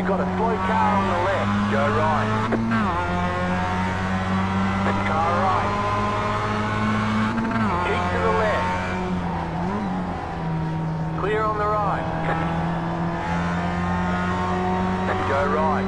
You've got a slow car on the left, go right. Car right. Keep to the left. Clear on the right. Go right.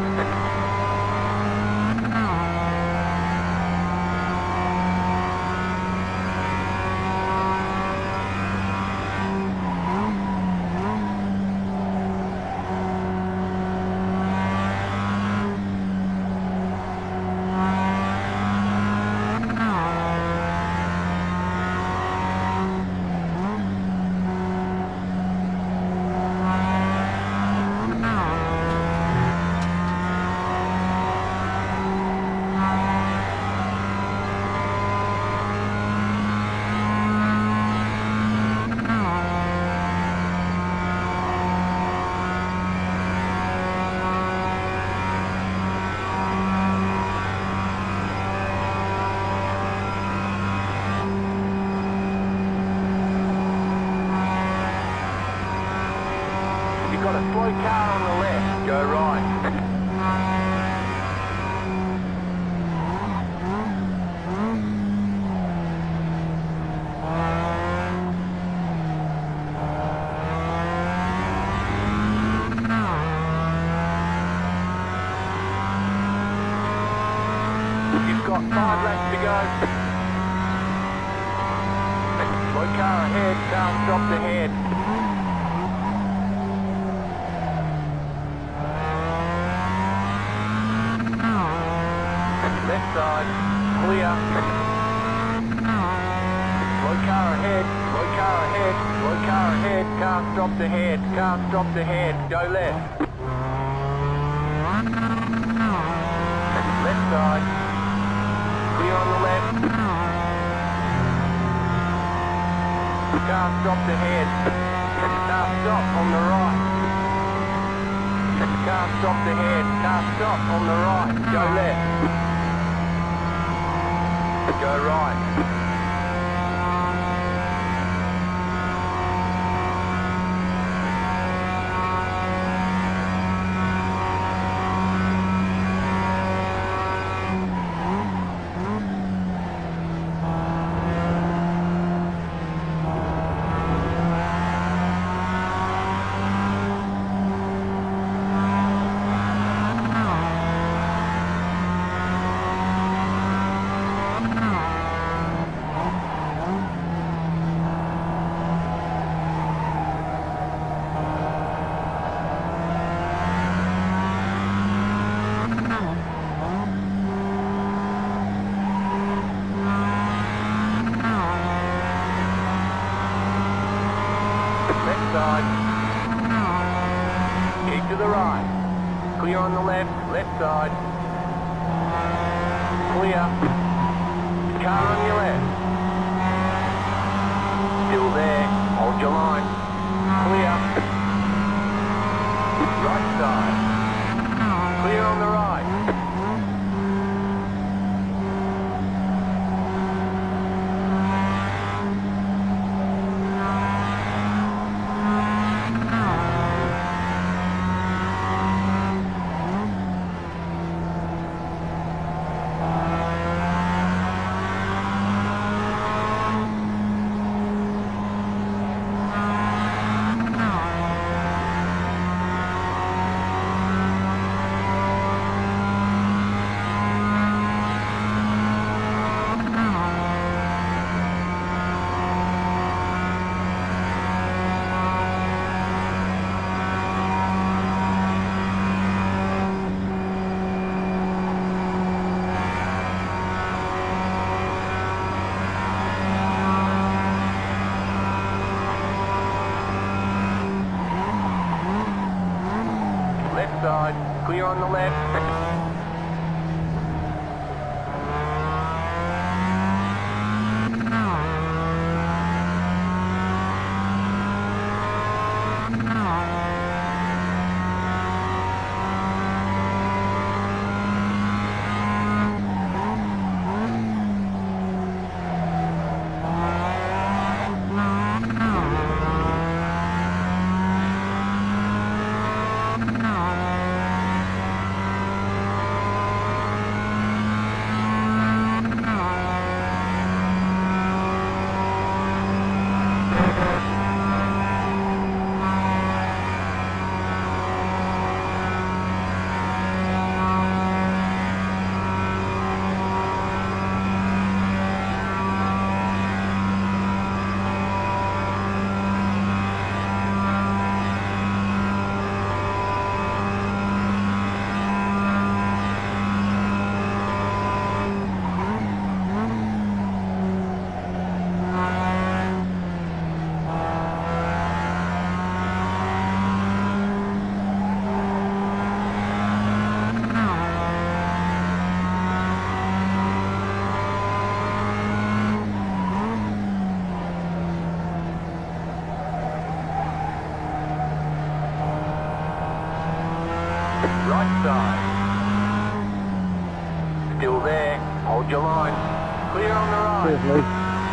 Got a slow car on the left, go right. You've got 5 laps to go. Slow car ahead, car stopped ahead. Left side, clear. Slow car ahead, slow car ahead, slow car ahead, car stopped ahead, car stopped ahead, go left. Left side, clear on the left. Car stopped ahead, car stopped on the right. Car stopped ahead, car stopped on the right, go left. Go right. Side. Keep to the right. Clear on the left, left side. Clear. Car on your left. Still there. Hold your line. Clear. Right side. Clear on the right. Side, clear on the left. right side. Still there. Hold your line. Clear on the right. Cheers, Lee.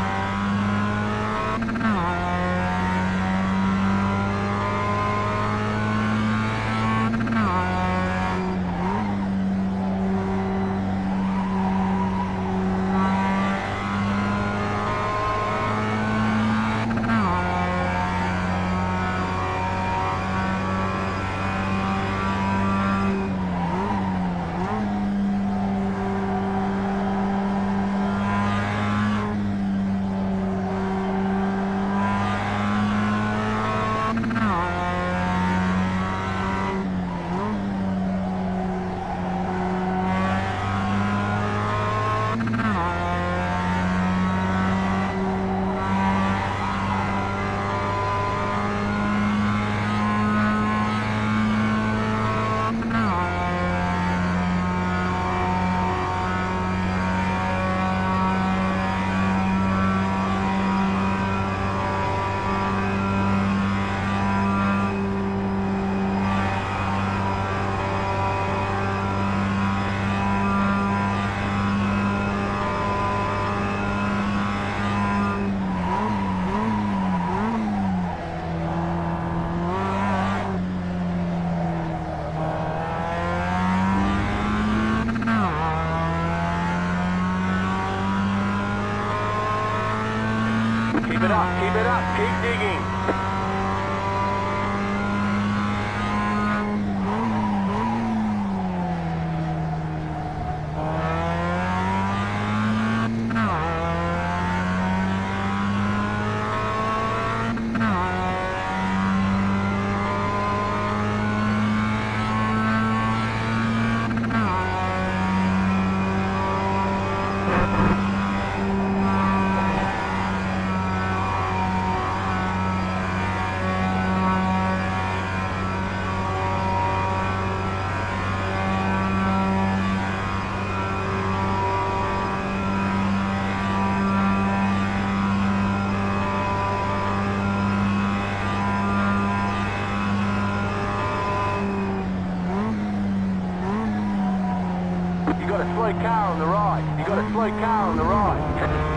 Keep it up, keep digging. You got a slow car on the right. You got a slow car on the right.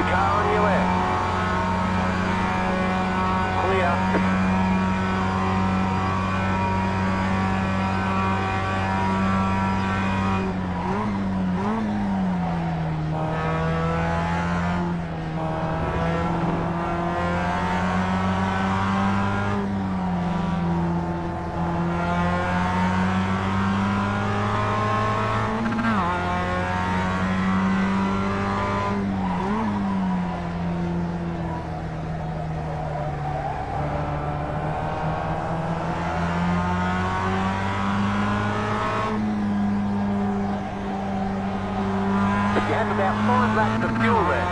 Car on your left. Clear. You have about 5 laps of fuel left.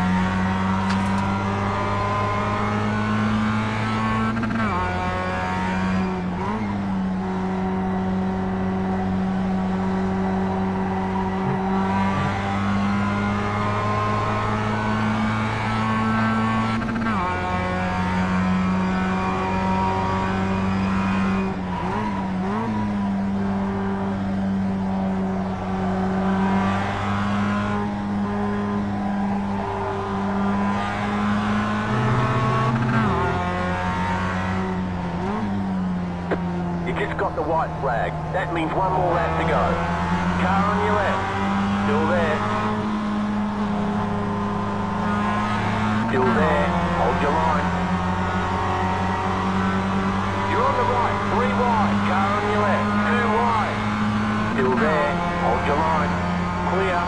You just got the white flag. That means one more lap to go. Car on your left. Still there. Still there. Hold your line. You're on the right. 3 wide. Car on your left. 2 wide. Still there. Hold your line. Clear.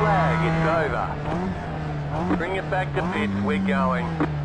flag, it's over. Bring it back to pits, we're going.